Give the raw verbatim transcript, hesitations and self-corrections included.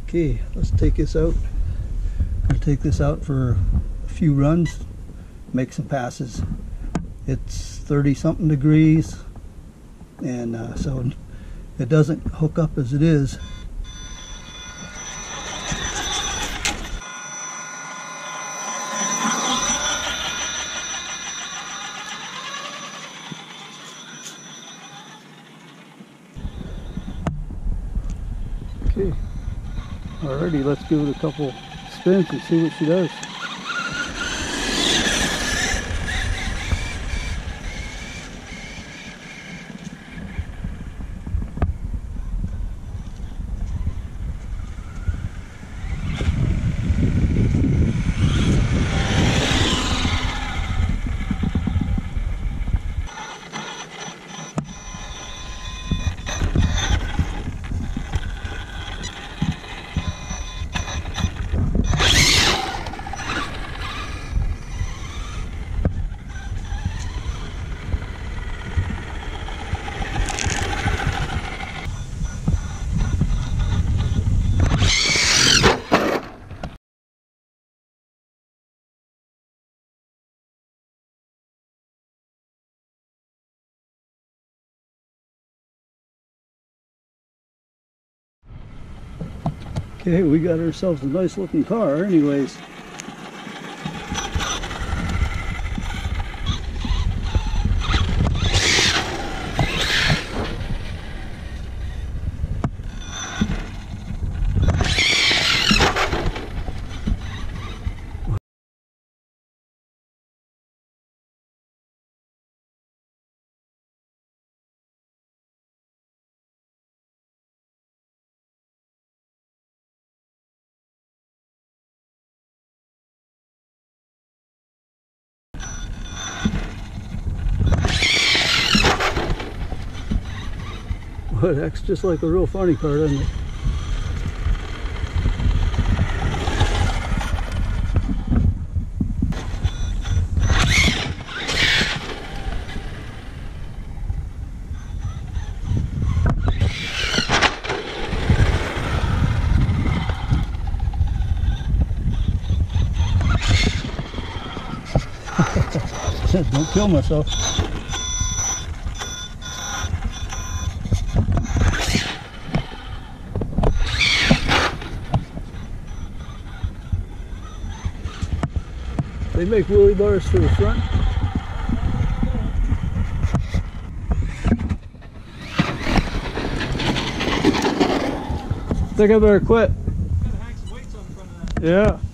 Okay, let's take this out. I'm gonna take this out for a few runs, make some passes. It's thirty something degrees, and uh, so it doesn't hook up as it is. Okay, alrighty, let's give it a couple spins and see what she does. Okay, we got ourselves a nice looking car anyways. Well, it acts just like a real funny car, doesn't it? Don't kill myself. They make wheelie bars for the front. I think I better quit. Gotta hang some weights on the front of that. Yeah.